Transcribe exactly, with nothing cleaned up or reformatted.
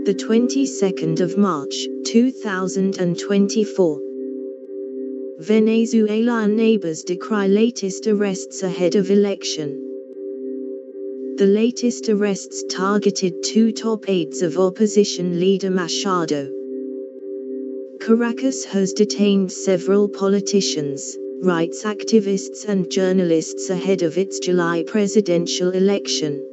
the twenty-second of March, two thousand twenty-four. Venezuelan neighbors decry latest arrests ahead of election. The latest arrests targeted two top aides of opposition leader Machado. Caracas has detained several politicians, rights activists and journalists ahead of its July presidential election.